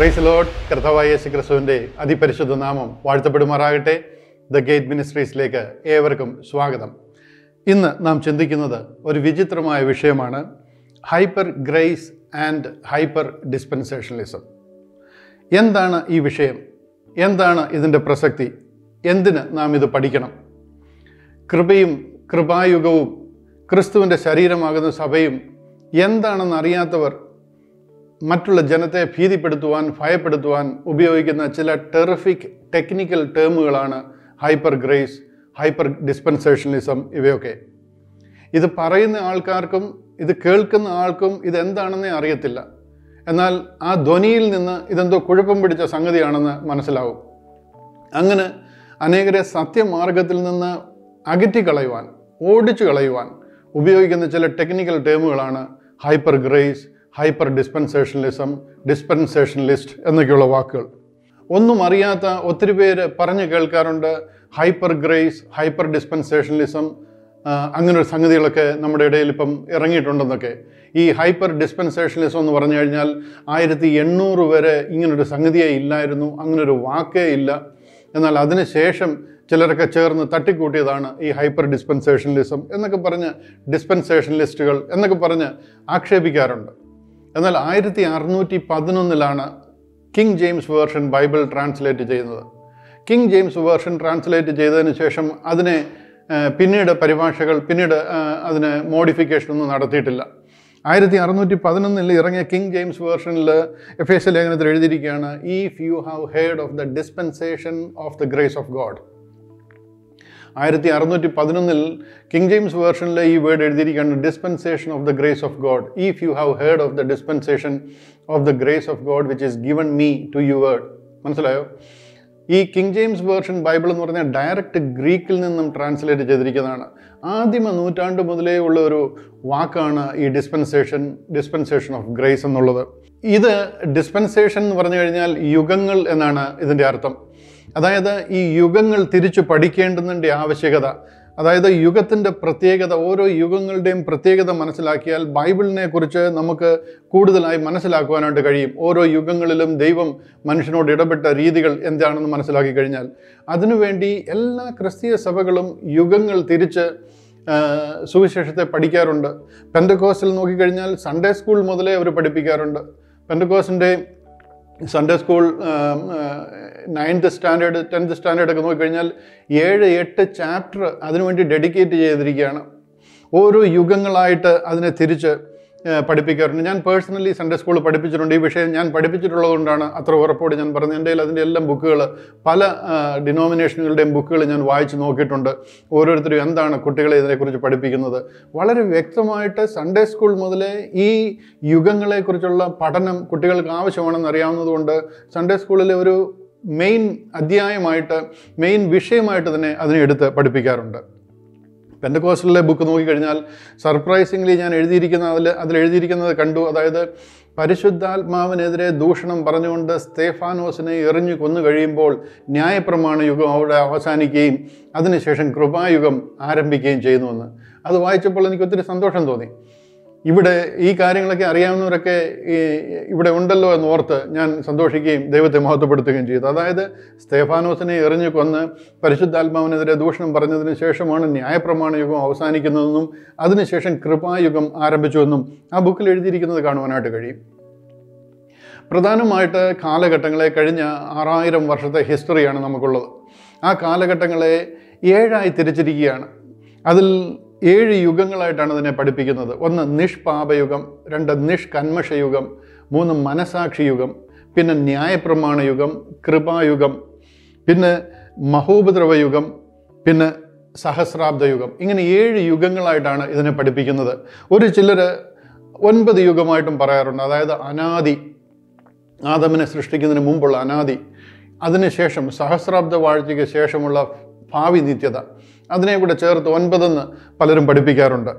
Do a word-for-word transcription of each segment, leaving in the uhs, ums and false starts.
Praise Lord. കർത്താവായ യേശു ക്രിസ്തുവിൻ്റെ അതിപരിശുദ്ധ നാമം വാഴ്ത്തപ്പെടുമാറാകട്ടെ. ദ ഗേറ്റ് മിനിസ്ട്രീസിലേക്ക് ഏവർക്കും സ്വാഗതം. ഇന്ന് നാം ചിന്തിക്കുന്നത് ഒരു വിചിത്രമായ വിഷയമാണ്, hyper grace and hyper dispensationalism. എന്താണ് ഈ വിഷയം? എന്താണ് ഇതിൻ്റെ പ്രസക്തി? എന്തിന് നാം ഇത് പഠിക്കണം? കൃപയും കൃപായുഗവും ക്രിസ്തുവിൻ്റെ ശരീരമാകുന്ന സഭയും എന്താണെന്ന് അറിയാത്തവർ മറ്റുള്ള ജനത്തെ ഭീതിപ്പെടുത്തുവാൻ, ഭയപ്പെടുത്തുവാൻ ഉപയോഗിക്കുന്ന ചില ടെറിഫിക് ടെക്നിക്കൽ ടേമുകളാണ് ഹൈപ്പർ ഗ്രേസ്, ഹൈപ്പർ ഡിസ്പെൻസേഷണലിസം ഇവയൊക്കെ. ഇത് പറയുന്ന ആൾക്കാർക്കും ഇത് കേൾക്കുന്ന ആൾക്കും ഇതെന്താണെന്നേ അറിയത്തില്ല. എന്നാൽ ആ ധ്വനിയിൽ നിന്ന് ഇതെന്തോ കുഴപ്പം പിടിച്ച സംഗതിയാണെന്ന് മനസ്സിലാവും. അങ്ങനെ അനേകരെ സത്യമാർഗത്തിൽ നിന്ന് അകറ്റിക്കളയുവാൻ, ഓടിച്ചു കളയുവാൻ ഉപയോഗിക്കുന്ന ചില ടെക്നിക്കൽ ടേമുകളാണ് hyper grace, hyper dispensationalism, dispensationalist എന്നൊക്കെയുള്ള വാക്കുകൾ. ഒന്നും അറിയാത്ത ഒത്തിരി പേര് പറഞ്ഞു കേൾക്കാറുണ്ട് ഹൈപ്പർ ഗ്രേസ്, ഹൈപ്പർ ഡിസ്പെൻസേഷണലിസം, അങ്ങനൊരു സംഗതികളൊക്കെ നമ്മുടെ ഇടയിൽ ഇപ്പം ഇറങ്ങിയിട്ടുണ്ടെന്നൊക്കെ. ഈ ഹൈപ്പർ ഡിസ്പെൻസേഷണലിസം എന്ന് പറഞ്ഞു കഴിഞ്ഞാൽ ആയിരത്തി എണ്ണൂറ് വരെ ഇങ്ങനൊരു സംഗതിയേ ഇല്ലായിരുന്നു, അങ്ങനൊരു വാക്കേ ഇല്ല. എന്നാൽ അതിനുശേഷം ചിലരൊക്കെ ചേർന്ന് തട്ടിക്കൂട്ടിയതാണ് ഈ ഹൈപ്പർ ഡിസ്പെൻസേഷണലിസം എന്നൊക്കെ പറഞ്ഞ് ഡിസ്പെൻസേഷണലിസ്റ്റുകൾ എന്നൊക്കെ പറഞ്ഞ് ആക്ഷേപിക്കാറുണ്ട്. എന്നാൽ ആയിരത്തി അറുന്നൂറ്റി പതിനൊന്നിലാണ് King James version Bible translate ചെയ്യുന്നത്. കിങ് ജെയിംസ് വേർഷൻ ട്രാൻസ്ലേറ്റ് ചെയ്തതിന് ശേഷം അതിനെ പിന്നീട് പരിഭാഷകൾ പിന്നീട് അതിന് മോഡിഫിക്കേഷൻ ഒന്നും നടത്തിയിട്ടില്ല. ആയിരത്തി അറുന്നൂറ്റി പതിനൊന്നിൽ ഇറങ്ങിയ കിങ് ജെയിംസ് വേർഷനിൽ എഫേസ്യ ലേഖനത്തിൽ എഴുതിയിരിക്കുകയാണ്, if you have heard of the dispensation of the grace of God. ആയിരത്തി അറുന്നൂറ്റി പതിനൊന്നിൽ കിങ് ജെയിംസ് വേർഷനിൽ ഈ വേർഡ് എഴുതിയിരിക്കുകയാണ്, dispensation of the grace of God. If you have heard of the dispensation of the grace of God which is given me to you word. മനസ്സിലായോ? ഈ king James version Bible എന്ന് പറഞ്ഞാൽ direct ഗ്രീക്കിൽ നിന്നും translate ചെയ്തിരിക്കുന്നതാണ്. ആദിമ നൂറ്റാണ്ട് മുതലേ ഉള്ള ഒരു വാക്കാണ് ഈ ഡിസ്പെൻസേഷൻ, ഡിസ്പെൻസേഷൻ ഓഫ് ഗ്രേസ് എന്നുള്ളത്. ഇത് ഡിസ്പെൻസേഷൻ എന്ന് പറഞ്ഞു കഴിഞ്ഞാൽ യുഗങ്ങൾ എന്നാണ് ഇതിൻ്റെ അർത്ഥം. അതായത് ഈ യുഗങ്ങൾ തിരിച്ചു പഠിക്കേണ്ടതിൻ്റെ ആവശ്യകത, അതായത് യുഗത്തിൻ്റെ പ്രത്യേകത, ഓരോ യുഗങ്ങളുടെയും പ്രത്യേകത മനസ്സിലാക്കിയാൽ ബൈബിളിനെ കുറിച്ച് നമുക്ക് കൂടുതലായി മനസ്സിലാക്കുവാനായിട്ട് കഴിയും. ഓരോ യുഗങ്ങളിലും ദൈവം മനുഷ്യനോട് ഇടപെട്ട രീതികൾ എന്താണെന്ന് മനസ്സിലാക്കി കഴിഞ്ഞാൽ അതിനുവേണ്ടി എല്ലാ ക്രിസ്തീയ സഭകളും യുഗങ്ങൾ തിരിച്ച് സുവിശേഷത്തെ പഠിക്കാറുണ്ട്. പെന്തക്കോസ്റ്റിൽ നോക്കിക്കഴിഞ്ഞാൽ സൺഡേ സ്കൂൾ മുതലേ അവർ പഠിപ്പിക്കാറുണ്ട്. പെന്തക്കോസ്റ്റിൻ്റെ Sunday school ninth standard tenth സ്റ്റാൻഡേർഡൊക്കെ നോക്കിക്കഴിഞ്ഞാൽ ഏഴ് എട്ട് ചാപ്റ്റർ അതിനുവേണ്ടി ഡെഡിക്കേറ്റ് ചെയ്തിരിക്കുകയാണ്. ഓരോ യുഗങ്ങളായിട്ട് അതിനെ തിരിച്ച് പഠിപ്പിക്കാറുണ്ട്. ഞാൻ പേഴ്സണലി സൺഡേ സ്കൂൾ പഠിപ്പിച്ചിട്ടുണ്ട്. ഈ വിഷയം ഞാൻ പഠിപ്പിച്ചിട്ടുള്ളത് കൊണ്ടാണ് അത്ര ഉറപ്പോടെ ഞാൻ പറഞ്ഞത്. എൻ്റെ കയ്യിൽ അതിൻ്റെ എല്ലാം ബുക്കുകൾ, പല ഡിനോമിനേഷനുകളുടെയും ബുക്കുകൾ ഞാൻ വായിച്ച് നോക്കിയിട്ടുണ്ട്. ഓരോരുത്തരും എന്താണ് കുട്ടികളെ ഇതിനെക്കുറിച്ച് പഠിപ്പിക്കുന്നത്. വളരെ വ്യക്തമായിട്ട് സൺഡേ സ്കൂൾ മുതലേ ഈ യുഗങ്ങളെക്കുറിച്ചുള്ള പഠനം കുട്ടികൾക്ക് ആവശ്യമാണെന്ന് അറിയാവുന്നതുകൊണ്ട് സൺഡേ സ്കൂളിലെ ഒരു മെയിൻ അധ്യായമായിട്ട്, മെയിൻ വിഷയമായിട്ട് തന്നെ അതിനെ എടുത്ത് പഠിപ്പിക്കാറുണ്ട്. പെന്തക്കോസ്റ്റലിലെ ബുക്ക് നോക്കിക്കഴിഞ്ഞാൽ സർപ്രൈസിംഗ്ലി ഞാൻ എഴുതിയിരിക്കുന്ന അതിൽ അതിൽ എഴുതിയിരിക്കുന്നത് കണ്ടു. അതായത് പരിശുദ്ധാത്മാവിനെതിരെ ദൂഷണം പറഞ്ഞുകൊണ്ട് സ്തേഫാനോസിനെ എറിഞ്ഞു കൊന്നു കഴിയുമ്പോൾ ന്യായപ്രമാണ യുഗം അവിടെ അവസാനിക്കുകയും അതിനുശേഷം കൃപായുഗം ആരംഭിക്കുകയും ചെയ്യുന്നുവെന്ന്. അത് വായിച്ചപ്പോൾ എനിക്ക് ഒത്തിരി സന്തോഷം തോന്നി. ഇവിടെ ഈ കാര്യങ്ങളൊക്കെ അറിയാവുന്നവരൊക്കെ ഇവിടെ ഉണ്ടല്ലോ എന്നോർത്ത് ഞാൻ സന്തോഷിക്കുകയും ദൈവത്തെ മഹത്വപ്പെടുത്തുകയും ചെയ്തു. അതായത് സ്തേഫാനോസിനെ എറിഞ്ഞു കൊന്ന് പരിശുദ്ധാത്മാവിനെതിരെ ദൂഷണം പറഞ്ഞതിന് ശേഷമാണ് ന്യായപ്രമാണ യുഗം അവസാനിക്കുന്നതെന്നും അതിനുശേഷം കൃപായുഗം ആരംഭിച്ചുവെന്നും ആ ബുക്കിൽ എഴുതിയിരിക്കുന്നത് കാണുവാനായിട്ട് കഴിയും. പ്രധാനമായിട്ട് കാലഘട്ടങ്ങളെ കഴിഞ്ഞ ആറായിരം വർഷത്തെ ഹിസ്റ്ററിയാണ് നമുക്കുള്ളത്. ആ കാലഘട്ടങ്ങളെ ഏഴായി തിരിച്ചിരിക്കുകയാണ്. അതിൽ ഏഴ് യുഗങ്ങളായിട്ടാണ് ഇതിനെ പഠിപ്പിക്കുന്നത്. ഒന്ന് നിഷ്പാപയുഗം, രണ്ട് നിഷ്കന്മഷയുഗം, മൂന്ന് മനസാക്ഷി യുഗം, പിന്നെ ന്യായപ്രമാണ യുഗം, കൃപായുഗം, പിന്നെ മഹോപദ്രവയുഗം, പിന്നെ സഹസ്രാബ്ദ യുഗം. ഇങ്ങനെ ഏഴ് യുഗങ്ങളായിട്ടാണ് ഇതിനെ പഠിപ്പിക്കുന്നത്. ഒരു ചിലർ ഒൻപത് യുഗമായിട്ടും പറയാറുണ്ട്. അതായത് അനാദി, ആദമിനെ സൃഷ്ടിക്കുന്നതിന് മുമ്പുള്ള അനാദി, അതിനുശേഷം സഹസ്രാബ്ദ വാഴ്ചയ്ക്ക് ശേഷമുള്ള ഭാവി നിത്യത, അതിനെ കൂടെ ചേർത്ത് ഒൻപതെന്ന് പലരും പഠിപ്പിക്കാറുണ്ട്.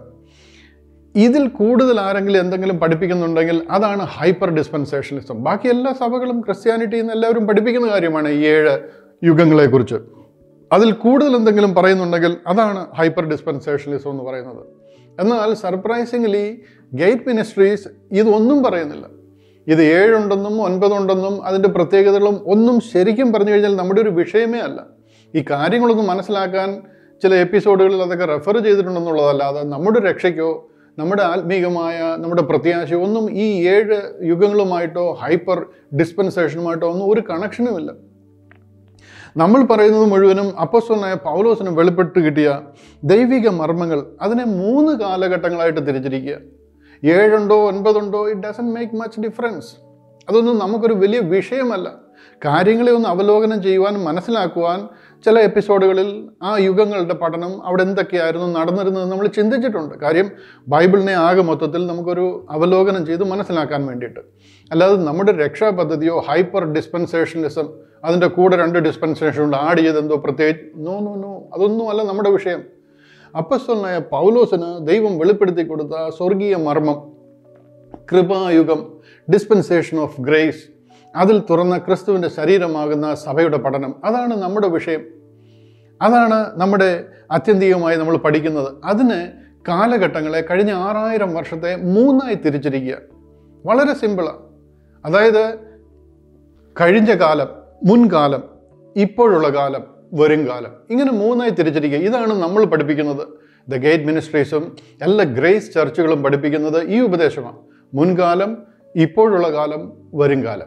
ഇതിൽ കൂടുതൽ ആരെങ്കിലും എന്തെങ്കിലും പഠിപ്പിക്കുന്നുണ്ടെങ്കിൽ അതാണ് ഹൈപ്പർ ഡിസ്പെൻസേഷനിസം. ബാക്കി എല്ലാ സഭകളും ക്രിസ്ത്യാനിറ്റിയിൽ നിന്ന് എല്ലാവരും പഠിപ്പിക്കുന്ന കാര്യമാണ് ഈ ഏഴ് യുഗങ്ങളെക്കുറിച്ച്. അതിൽ കൂടുതൽ എന്തെങ്കിലും പറയുന്നുണ്ടെങ്കിൽ അതാണ് ഹൈപ്പർ ഡിസ്പെൻസേഷനിസം എന്ന് പറയുന്നത്. എന്നാൽ സർപ്രൈസിംഗ്ലി ഗേറ്റ് മിനിസ്ട്രീസ് ഇതൊന്നും പറയുന്നില്ല. ഇത് ഏഴുണ്ടെന്നും ഒൻപതുണ്ടെന്നും അതിൻ്റെ പ്രത്യേകതകളും ഒന്നും ശരിക്കും പറഞ്ഞു കഴിഞ്ഞാൽ നമ്മുടെ ഒരു വിഷയമേ അല്ല. ഈ കാര്യങ്ങളൊന്നും മനസ്സിലാക്കാൻ ചില എപ്പിസോഡുകളിൽ അതൊക്കെ റെഫർ ചെയ്തിട്ടുണ്ടെന്നുള്ളതല്ലാതെ നമ്മുടെ രക്ഷയ്ക്കോ നമ്മുടെ ആത്മീകമായ നമ്മുടെ പ്രത്യാശയോ ഒന്നും ഈ ഏഴ് യുഗങ്ങളുമായിട്ടോ ഹൈപ്പർ ഡിസ്പെൻസേഷനുമായിട്ടോ ഒന്നും ഒരു കണക്ഷനുമില്ല. നമ്മൾ പറയുന്നത് മുഴുവനും അപ്പോസ്തലനായ പൗലോസിന് വെളിപ്പെട്ട് കിട്ടിയ ദൈവിക മർമ്മങ്ങൾ. അതിനെ മൂന്ന് കാലഘട്ടങ്ങളായിട്ട് തിരിച്ചിരിക്കുക. ഏഴുണ്ടോ ഒൻപതുണ്ടോ, it doesn't make much difference. അതൊന്നും നമുക്കൊരു വലിയ വിഷയമല്ല. കാര്യങ്ങളെ ഒന്ന് അവലോകനം ചെയ്യുവാൻ മനസ്സിലാക്കുവാൻ ചില എപ്പിസോഡുകളിൽ ആ യുഗങ്ങളുടെ പഠനം അവിടെ എന്തൊക്കെയായിരുന്നു നടന്നിരുന്നത് നമ്മൾ ചിന്തിച്ചിട്ടുണ്ട്. കാര്യം ബൈബിളിനെ ആകെ മൊത്തത്തിൽ നമുക്കൊരു അവലോകനം ചെയ്ത് മനസ്സിലാക്കാൻ വേണ്ടിയിട്ട്. അല്ലാതെ നമ്മുടെ രക്ഷാപദ്ധതിയോ ഹൈപ്പർ ഡിസ്പെൻസേഷനിസം അതിൻ്റെ കൂടെ രണ്ട് ഡിസ്പെൻസേഷനുണ്ട് ആഡ് ചെയ്തെന്തോ പ്രത്യേകിച്ച് നോ നോ നോ അതൊന്നുമല്ല നമ്മുടെ വിഷയം. അപ്പോസ്തലനായ പൗലോസിന് ദൈവം വെളിപ്പെടുത്തി കൊടുത്ത സ്വർഗീയ മർമ്മം, കൃപായുഗം, ഡിസ്പെൻസേഷൻ ഓഫ് ഗ്രേസ്, അതിൽ തുറന്ന ക്രിസ്തുവിൻ്റെ ശരീരമാകുന്ന സഭയുടെ പഠനം, അതാണ് നമ്മുടെ വിഷയം. അതാണ് നമ്മുടെ ആത്യന്തികമായി നമ്മൾ പഠിക്കുന്നത്. അതിന് കാലഘട്ടങ്ങളെ കഴിഞ്ഞ ആറായിരം വർഷത്തെ മൂന്നായി തിരിച്ചിരിക്കുക. വളരെ സിമ്പിളാണ്. അതായത് കഴിഞ്ഞ കാലം, മുൻകാലം, ഇപ്പോഴുള്ള കാലം, വരും കാലം, ഇങ്ങനെ മൂന്നായി തിരിച്ചിരിക്കുക. ഇതാണ് നമ്മൾ പഠിപ്പിക്കുന്നത്. ദ ഗേറ്റ് മിനിസ്ട്രീസും എല്ലാ ഗ്രേസ് ചർച്ചുകളും പഠിപ്പിക്കുന്നത് ഈ ഉപദേശമാണ്. മുൻകാലം, ഇപ്പോഴുള്ള കാലം, വരും കാലം.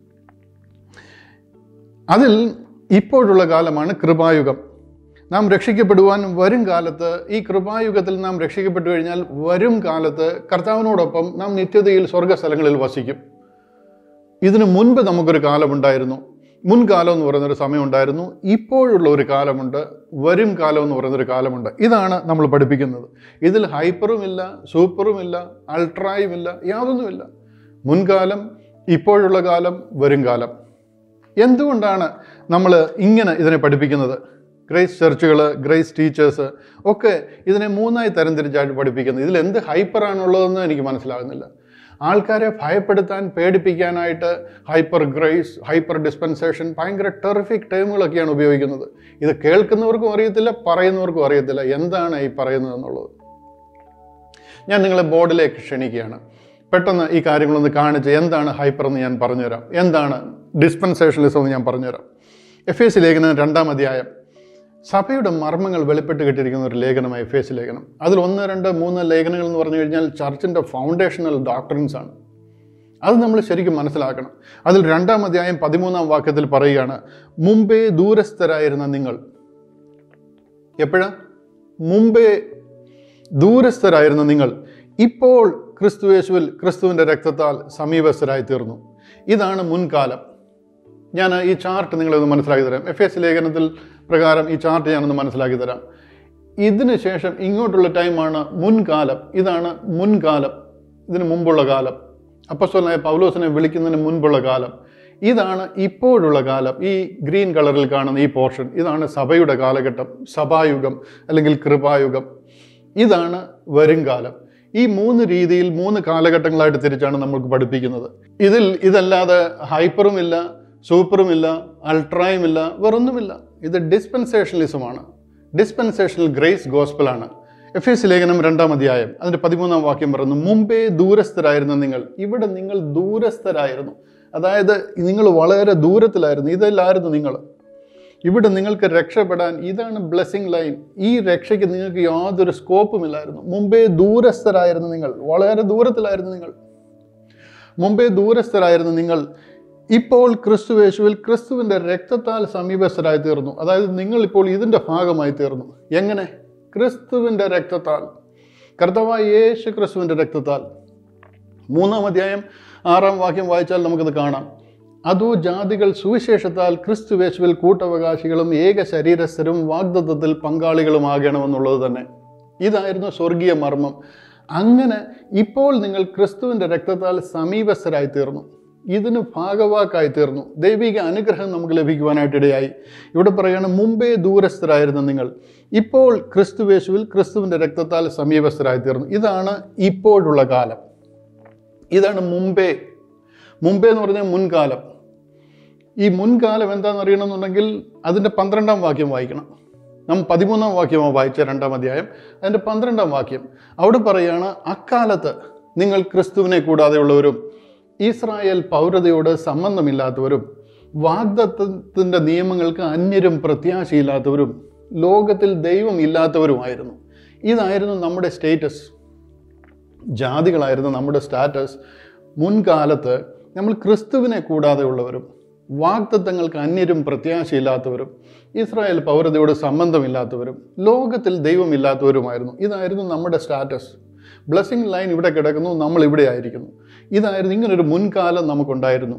അതിൽ ഇപ്പോഴുള്ള കാലമാണ് കൃപായുഗം. നാം രക്ഷിക്കപ്പെടുവാൻ വരും കാലത്ത്, ഈ കൃപായുഗത്തിൽ നാം രക്ഷിക്കപ്പെട്ടു കഴിഞ്ഞാൽ വരും കാലത്ത് കർത്താവിനോടൊപ്പം നാം നിത്യതയിൽ സ്വർഗ്ഗസ്ഥലങ്ങളിൽ വസിക്കും. ഇതിനു മുൻപ് നമുക്കൊരു കാലമുണ്ടായിരുന്നു. മുൻകാലം എന്ന് പറയുന്നൊരു സമയമുണ്ടായിരുന്നു. ഇപ്പോഴുള്ള ഒരു കാലമുണ്ട്, വരും കാലം എന്ന് പറയുന്നൊരു കാലമുണ്ട്. ഇതാണ് നമ്മൾ പഠിപ്പിക്കുന്നത്. ഇതിൽ ഹൈപ്പറുമില്ല, സൂപ്പറുമില്ല, അൾട്രായുമില്ല, യാതൊന്നുമില്ല. മുൻകാലം, ഇപ്പോഴുള്ള കാലം, വരും കാലം. എന്തുകൊണ്ടാണ് നമ്മൾ ഇങ്ങനെ ഇതിനെ പഠിപ്പിക്കുന്നത്? ഗ്രേസ് ചർച്ചുകൾ, ഗ്രേസ് ടീച്ചേഴ്സ് ഒക്കെ ഇതിനെ മൂന്നായി തരംതിരിച്ചായിട്ട് പഠിപ്പിക്കുന്നത്. ഇതിൽ എന്ത് ഹൈപ്പറാണുള്ളതെന്ന് എനിക്ക് മനസ്സിലാകുന്നില്ല. ആൾക്കാരെ ഭയപ്പെടുത്താൻ, പേടിപ്പിക്കാനായിട്ട് ഹൈപ്പർ ഗ്രേസ്, ഹൈപ്പർ ഡിസ്പെൻസേഷൻ, ഭയങ്കര ടെറിഫിക് ടേമുകളൊക്കെയാണ് ഉപയോഗിക്കുന്നത്. ഇത് കേൾക്കുന്നവർക്കും അറിയത്തില്ല, പറയുന്നവർക്കും അറിയത്തില്ല എന്താണ് ഈ പറയുന്നതെന്നുള്ളത്. ഞാൻ നിങ്ങളെ ബോർഡിലേക്ക് ക്ഷണിക്കുകയാണ്. പെട്ടെന്ന് ഈ കാര്യങ്ങളൊന്ന് കാണിച്ച് എന്താണ് ഹൈപ്പർ എന്ന് ഞാൻ പറഞ്ഞുതരാം, എന്താണ് ഡിസ്പെൻസേഷനിസം എന്ന് ഞാൻ പറഞ്ഞുതരാം. എഫ് എസ് ലേഖനം രണ്ടാം അധ്യായം സഭയുടെ മർമ്മങ്ങൾ വെളിപ്പെട്ട് കിട്ടിയിരിക്കുന്ന ഒരു ലേഖനമാണ് എഫ് എസ് ലേഖനം. അതിൽ ഒന്ന് രണ്ട് മൂന്ന് ലേഖനങ്ങൾ എന്ന് പറഞ്ഞു കഴിഞ്ഞാൽ ചർച്ചിൻ്റെ ഫൗണ്ടേഷണൽ ഡോക്ട്രിൻസ് ആണ്. അത് നമ്മൾ ശരിക്കും മനസ്സിലാക്കണം. അതിൽ രണ്ടാം അധ്യായം പതിമൂന്നാം വാക്യത്തിൽ പറയുകയാണ്, മുമ്പേ ദൂരസ്ഥരായിരുന്ന നിങ്ങൾ. എപ്പോഴാ? മുമ്പേ ദൂരസ്ഥരായിരുന്ന നിങ്ങൾ ഇപ്പോൾ ക്രിസ്തുയേശുവിൽ ക്രിസ്തുവിൻ്റെ രക്തത്താൽ സമീപസ്ഥരായി തീർന്നു. ഇതാണ് മുൻകാലം. ഞാൻ ഈ ചാർട്ട് നിങ്ങളൊന്ന് മനസ്സിലാക്കി തരാം. എഫ് എസ് ലേഖനത്തിൽ പ്രകാരം ഈ ചാർട്ട് ഞാനൊന്ന് മനസ്സിലാക്കി തരാം. ഇതിന് ശേഷം ഇങ്ങോട്ടുള്ള ടൈമാണ് മുൻകാലം. ഇതാണ് മുൻകാലം, ഇതിന് മുമ്പുള്ള കാലം. അപ്പോസ്തലനായ പൗലോസിനെ വിളിക്കുന്നതിന് മുൻപുള്ള കാലം. ഇതാണ് ഇപ്പോഴുള്ള കാലം. ഈ ഗ്രീൻ കളറിൽ കാണുന്ന ഈ പോർഷൻ, ഇതാണ് സഭയുടെ കാലഘട്ടം, സഭായുഗം അല്ലെങ്കിൽ കൃപായുഗം. ഇതാണ് വരും കാലം. ഈ മൂന്ന് രീതിയിൽ മൂന്ന് കാലഘട്ടങ്ങളായിട്ട് തിരിച്ചാണ് നമുക്ക് പഠിപ്പിക്കുന്നത്. ഇതിൽ ഇതല്ലാതെ ഹൈപ്പറുമില്ല, സൂപ്പറുമില്ല, അൾട്രായുമില്ല, വേറൊന്നുമില്ല. ഇത് ഡിസ്പെൻസേഷണലിസമാണ്. ഡിസ്പെൻസേഷണൽ ഗ്രേസ് ഗോസ്പലാണ്. എഫ് എസ് ലേഖനം രണ്ടാം അധ്യായം അതിൻ്റെ പതിമൂന്നാം വാക്യം പറയുന്നു, മുമ്പേ ദൂരസ്ഥരായിരുന്ന നിങ്ങൾ. ഇവിടെ നിങ്ങൾ ദൂരസ്ഥരായിരുന്നു, അതായത് നിങ്ങൾ വളരെ ദൂരത്തിലായിരുന്നു. ഇതല്ലായിരുന്നു നിങ്ങൾ. ഇവിടെ നിങ്ങൾക്ക് രക്ഷപ്പെടാൻ ഇതാണ് ബ്ലെസ്സിങ് ലൈൻ. ഈ രക്ഷയ്ക്ക് നിങ്ങൾക്ക് യാതൊരു സ്കോപ്പുമില്ലായിരുന്നു. മുമ്പേ ദൂരസ്ഥരായിരുന്നു നിങ്ങൾ, വളരെ ദൂരത്തിലായിരുന്നു നിങ്ങൾ. മുമ്പേ ദൂരസ്ഥരായിരുന്നു നിങ്ങൾ ഇപ്പോൾ ക്രിസ്തുയേശുവിൽ ക്രിസ്തുവിൻ്റെ രക്തത്താൽ സമീപസ്ഥരായി തീർന്നു. അതായത് നിങ്ങൾ ഇപ്പോൾ ഇതിൻ്റെ ഭാഗമായി തീർന്നു. എങ്ങനെ? ക്രിസ്തുവിൻ്റെ രക്തത്താൽ, കർത്താവായ യേശു ക്രിസ്തുവിൻ്റെ രക്തത്താൽ. മൂന്നാം അധ്യായം ആറാം വാക്യം വായിച്ചാൽ നമുക്കത് കാണാം. അതോ ജാതികൾ സുവിശേഷത്താൽ ക്രിസ്തുയേശുവിൽ കൂട്ടവകാശികളും ഏക ശരീരസ്ഥരും വാഗ്ദത്തത്തിൽ പങ്കാളികളുമാകണമെന്നുള്ളത് തന്നെ. ഇതായിരുന്നു സ്വർഗീയ മർമ്മം. അങ്ങനെ ഇപ്പോൾ നിങ്ങൾ ക്രിസ്തുവിൻ്റെ രക്തത്താൽ സമീപസ്ഥരായി തീർന്നു, ഇതിന് ഭാഗവാക്കായി തീർന്നു. ദൈവിക അനുഗ്രഹം നമുക്ക് ലഭിക്കുവാനായിട്ടിടയായി. ഇവിടെ പറയുകയാണ്, മുമ്പേ ദൂരസ്ഥരായിരുന്ന നിങ്ങൾ ഇപ്പോൾ ക്രിസ്തുയേശുവിൽ ക്രിസ്തുവിൻ്റെ രക്തത്താൽ സമീപസ്ഥരായി തീർന്നു. ഇതാണ് ഇപ്പോഴുള്ള കാലം. ഇതാണ് മുമ്പേ. മുമ്പേ എന്ന് പറഞ്ഞാൽ മുൻകാലം. ഈ മുൻകാലം എന്താണെന്ന് അറിയണമെന്നുണ്ടെങ്കിൽ അതിൻ്റെ പന്ത്രണ്ടാം വാക്യം വായിക്കണം. നാം പതിമൂന്നാം വാക്യമാണ് വായിച്ച രണ്ടാം അധ്യായം, അതിൻ്റെ പന്ത്രണ്ടാം വാക്യം. അവിടെ പറയുകയാണ്, അക്കാലത്ത് നിങ്ങൾ ക്രിസ്തുവിനെ കൂടാതെയുള്ളവരും ഇസ്രായേൽ പൗരതയോട് സംബന്ധമില്ലാത്തവരും വാഗ്ദത്തത്തിൻ്റെ നിയമങ്ങൾക്ക് അന്യരും പ്രത്യാശയില്ലാത്തവരും ലോകത്തിൽ ദൈവം ഇല്ലാത്തവരുമായിരുന്നു. ഇതായിരുന്നു നമ്മുടെ സ്റ്റേറ്റസ്. ജാതികളായിരുന്നു നമ്മുടെ സ്റ്റാറ്റസ്. മുൻകാലത്ത് നമ്മൾ ക്രിസ്തുവിനെ കൂടാതെ ഉള്ളവരും വാഗ്ദത്തങ്ങൾക്ക് അന്യരും പ്രത്യാശയില്ലാത്തവരും ഇസ്രായേൽ പൗരതയോട് സംബന്ധമില്ലാത്തവരും ലോകത്തിൽ ദൈവമില്ലാത്തവരുമായിരുന്നു. ഇതായിരുന്നു നമ്മുടെ സ്റ്റാറ്റസ്. ബ്ലെസ്സിങ് ലൈൻ ഇവിടെ കിടക്കുന്നു, നമ്മൾ ഇവിടെ ആയിരിക്കുന്നു. ഇതായിരുന്നു, ഇങ്ങനൊരു മുൻകാലം നമുക്കുണ്ടായിരുന്നു.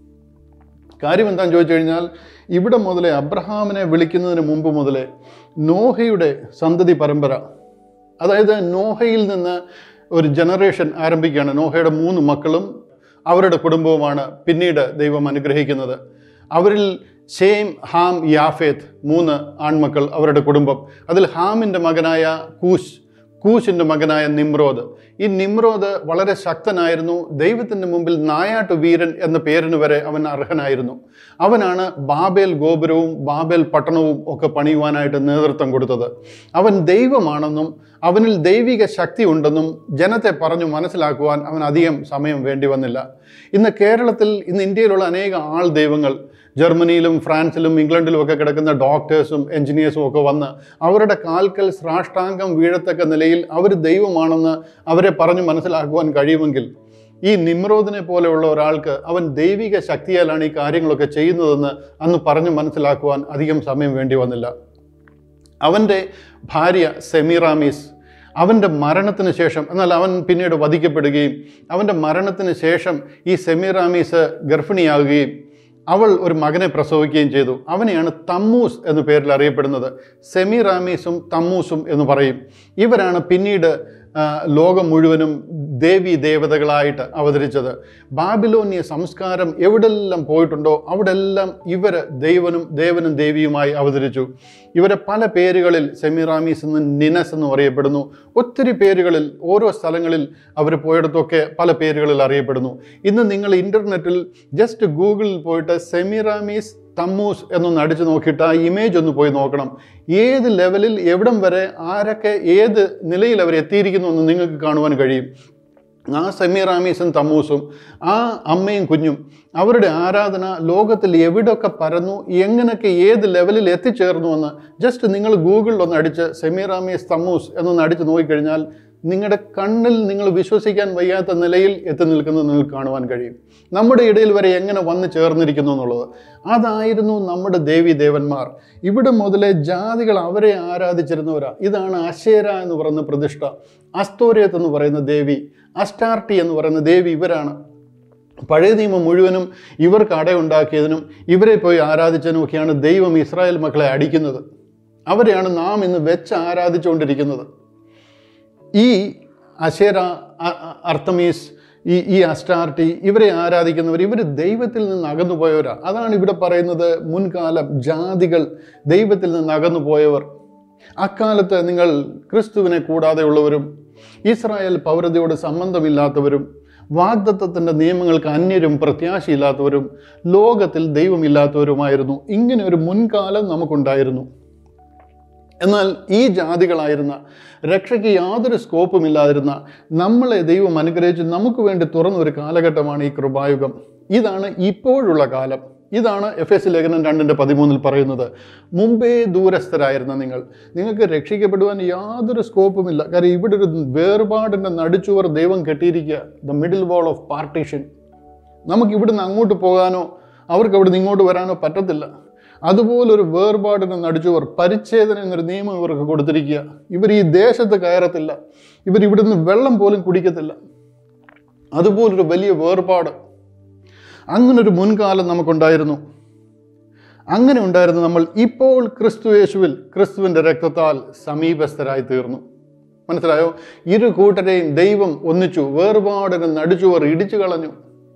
കാര്യം എന്താണെന്ന് ചോദിച്ചു കഴിഞ്ഞാൽ, ഇവിടെ മുതലേ അബ്രഹാമിനെ വിളിക്കുന്നതിന് മുമ്പ് മുതലേ നോഹയുടെ സന്തതി പരമ്പര, അതായത് നോഹയിൽ നിന്ന് ഒരു ജനറേഷൻ ആരംഭിക്കുകയാണ്. നോഹയുടെ മൂന്ന് മക്കളും അവരുടെ കുടുംബവുമാണ് പിന്നീട് ദൈവം അനുഗ്രഹിക്കുന്നത്. അവരിൽ ശേം, ഹാം, യാഫേത്ത് മൂന്ന് ആൺമക്കൾ, അവരുടെ കുടുംബം. അതിൽ ഹാമിൻ്റെ മകനായ കൂശ്, കൂശിൻ്റെ മകനായ നിമ്രോദ്. ഈ നിമ്രോദ് വളരെ ശക്തനായിരുന്നു. ദൈവത്തിൻ്റെ മുമ്പിൽ നായാട്ടു വീരൻ എന്ന പേരിന് വരെ അവൻ അർഹനായിരുന്നു. അവനാണ് ബാബേൽ ഗോപുരവും ബാബേൽ പട്ടണവും ഒക്കെ പണിയുവാനായിട്ട് നേതൃത്വം കൊടുത്തത്. അവൻ ദൈവമാണെന്നും അവനിൽ ദൈവിക ശക്തി ഉണ്ടെന്നും ജനത്തെ പറഞ്ഞു മനസ്സിലാക്കുവാൻ അവൻ അധികം സമയം വേണ്ടി വന്നില്ല. ഇന്ന് കേരളത്തിൽ, ഇന്ന് ഇന്ത്യയിലുള്ള അനേക ആൾ ദൈവങ്ങൾ ജർമ്മനിയിലും ഫ്രാൻസിലും ഇംഗ്ലണ്ടിലും ഒക്കെ കിടക്കുന്ന ഡോക്ടേഴ്സും എൻജിനീയേഴ്സും ഒക്കെ വന്ന് അവരുടെ കാൽക്കൽ സാഷ്ടാംഗം വീഴത്തക്ക നിലയിൽ അവർ ദൈവമാണെന്ന് അവരെ പറഞ്ഞു മനസ്സിലാക്കുവാൻ കഴിയുമെങ്കിൽ, ഈ നിമ്രോദിനെ പോലെയുള്ള ഒരാൾക്ക് അവൻ ദൈവിക ശക്തിയാലാണ് ഈ കാര്യങ്ങളൊക്കെ ചെയ്യുന്നതെന്ന് അന്ന് പറഞ്ഞു മനസ്സിലാക്കുവാൻ അധികം സമയം വേണ്ടി വന്നില്ല. അവൻ്റെ ഭാര്യ സെമീറാമീസ്, അവൻ്റെ മരണത്തിന് ശേഷം, എന്നാൽ അവൻ പിന്നീട് വധിക്കപ്പെടുകയും അവൻ്റെ മരണത്തിന് ശേഷം ഈ സെമീറാമീസ് ഗർഭിണിയാകുകയും അവൾ ഒരു മകനെ പ്രസവിക്കുകയും ചെയ്തു. അവനെയാണ് തമ്മൂസ് എന്ന പേരിൽ അറിയപ്പെടുന്നത്. സെമീറാമീസും തമ്മൂസും എന്ന് പറയും. ഇവരാണ് പിന്നീട് ലോകം മുഴുവനും ദേവി ദേവതകളായിട്ട് അവതരിച്ചത്. ബാബിലോണിയ സംസ്കാരം എവിടെല്ലാം പോയിട്ടുണ്ടോ അവിടെല്ലാം ഇവർ ദൈവനും ദേവനും ദേവിയുമായി അവതരിച്ചു. ഇവരെ പല പേരുകളിൽ, സെമീറാമീസ് എന്ന്, നിനസ് എന്ന് അറിയപ്പെടുന്നു. ഒത്തിരി പേരുകളിൽ, ഓരോ സ്ഥലങ്ങളിൽ അവർ പോയിടത്തൊക്കെ പല പേരുകളിൽ അറിയപ്പെടുന്നു. ഇന്ന് നിങ്ങൾ ഇൻ്റർനെറ്റിൽ ജസ്റ്റ് ഗൂഗിളിൽ പോയിട്ട് സെമീറാമീസ് തമ്മൂസ് എന്നൊന്ന് അടിച്ചു നോക്കിയിട്ട് ആ ഇമേജ് ഒന്ന് പോയി നോക്കണം. ഏത് ലെവലിൽ, എവിടം വരെ, ആരൊക്കെ ഏത് നിലയിൽ അവർ എത്തിയിരിക്കുന്നു എന്ന് നിങ്ങൾക്ക് കാണുവാൻ കഴിയും. ആ സെമീറാമീസും തമ്മൂസും ആ അമ്മയും കുഞ്ഞും അവരുടെ ആരാധന ലോകത്തിൽ എവിടെയൊക്കെ പരന്നു, എങ്ങനെയൊക്കെ ഏത് ലെവലിൽ എത്തിച്ചേർന്നു എന്ന് ജസ്റ്റ് നിങ്ങൾ ഗൂഗിളിൽ ഒന്ന് അടിച്ച് സെമീറാമീസ് തമ്മൂസ് എന്നൊന്ന് അടിച്ച് നോക്കിക്കഴിഞ്ഞാൽ നിങ്ങളുടെ കണ്ണിൽ നിങ്ങൾ വിശ്വസിക്കാൻ വയ്യാത്ത നിലയിൽ എത്തി നിൽക്കുന്നത് നിങ്ങൾക്ക് കാണുവാൻ കഴിയും. നമ്മുടെ ഇടയിൽ വരെ എങ്ങനെ വന്ന് ചേർന്നിരിക്കുന്നു എന്നുള്ളത്. അതായിരുന്നു നമ്മുടെ ദേവി ദേവന്മാർ. ഇവിടെ മുതലേ ജാതികൾ അവരെ ആരാധിച്ചിരുന്നവരാ. ഇതാണ് അശേര എന്ന് പറയുന്ന പ്രതിഷ്ഠ, അസ്തോരേത്ത് എന്ന് പറയുന്ന ദേവി, അസ്റ്റാർട്ടി എന്ന് പറയുന്ന ദേവി ഇവരാണ്. പഴയ നിയമം മുഴുവനും ഇവർക്ക് അടയുണ്ടാക്കിയതിനും ഇവരെ പോയി ആരാധിച്ചതിനും ഒക്കെയാണ് ദൈവം ഇസ്രായേൽ മക്കളെ അടിക്കുന്നത്. അവരെയാണ് നാം ഇന്ന് വെച്ച് ആരാധിച്ചുകൊണ്ടിരിക്കുന്നത്. ഈ അശേര, അർത്തമീസ്, ഈ ഈ അസ്റ്റാർട്ടി, ഇവരെ ആരാധിക്കുന്നവർ ഇവർ ദൈവത്തിൽ നിന്ന് അകന്നു പോയവരാ. അതാണ് ഇവിടെ പറയുന്നത്, മുൻകാലം ജാതികൾ ദൈവത്തിൽ നിന്ന് അകന്നു പോയവർ. അക്കാലത്ത് നിങ്ങൾ ക്രിസ്തുവിനെ കൂടാതെയുള്ളവരും ഇസ്രായേൽ പൗരതയോട് സംബന്ധമില്ലാത്തവരും വാഗ്ദത്തത്തിൻ്റെ നിയമങ്ങൾക്ക് അന്യരും പ്രത്യാശയില്ലാത്തവരും ലോകത്തിൽ ദൈവമില്ലാത്തവരുമായിരുന്നു. ഇങ്ങനെ ഒരു മുൻകാലം നമുക്കുണ്ടായിരുന്നു. എന്നാൽ ഈ ജാതികളായിരുന്ന, രക്ഷയ്ക്ക് യാതൊരു സ്കോപ്പുമില്ലാതിരുന്ന നമ്മളെ ദൈവം അനുഗ്രഹിച്ച് നമുക്ക് വേണ്ടി തുറന്നൊരു കാലഘട്ടമാണ് ഈ കൃപായുഗം. ഇതാണ് ഇപ്പോഴുള്ള കാലം. ഇതാണ് എഫ് എസ് ലേഖനം രണ്ടിൻ്റെ പതിമൂന്നിൽ പറയുന്നത്. മുമ്പേ ദൂരസ്ഥരായിരുന്ന നിങ്ങൾ, നിങ്ങൾക്ക് രക്ഷിക്കപ്പെടുവാൻ യാതൊരു സ്കോപ്പുമില്ല. കാര്യം ഇവിടെ ഒരു വേർപാടിൻ്റെ നടുച്ചുവർ ദൈവം കെട്ടിയിരിക്കുക, the middle wall of partition. നമുക്ക് ഇവിടുന്ന് അങ്ങോട്ട് പോകാനോ അവർക്ക് അവിടുന്ന് ഇങ്ങോട്ട് വരാനോ പറ്റത്തില്ല. അതുപോലൊരു വേർപാടിന് നടിച്ചവർ, പരിച്ഛേദന എന്നൊരു നിയമം ഇവർക്ക് കൊടുത്തിരിക്കുക. ഇവർ ഈ ദേശത്ത് കയറത്തില്ല, ഇവർ ഇവിടുന്ന് വെള്ളം പോലും കുടിക്കത്തില്ല. അതുപോലൊരു വലിയ വേർപാട്, അങ്ങനൊരു മുൻകാലം നമുക്കുണ്ടായിരുന്നു. അങ്ങനെ ഉണ്ടായിരുന്നു നമ്മൾ. ഇപ്പോൾ ക്രിസ്തു യേശുവിൽ, ക്രിസ്തുവിൻ്റെ രക്തത്താൽ സമീപസ്ഥരായി തീർന്നു. മനസ്സിലായോ? ഇരു കൂട്ടരെയും ദൈവം ഒന്നിച്ചു, വേർപാടിന് നടിച്ചുവർ ഇടിച്ചു കളഞ്ഞു.